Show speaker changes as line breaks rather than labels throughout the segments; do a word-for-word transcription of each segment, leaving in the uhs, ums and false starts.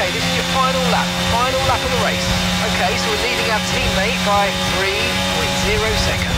Okay, this is your final lap, final lap of the race. Okay, so we're leading our teammate by three point zero seconds.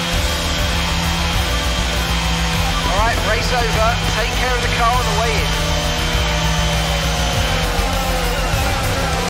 Race over, take care of the car on the way in.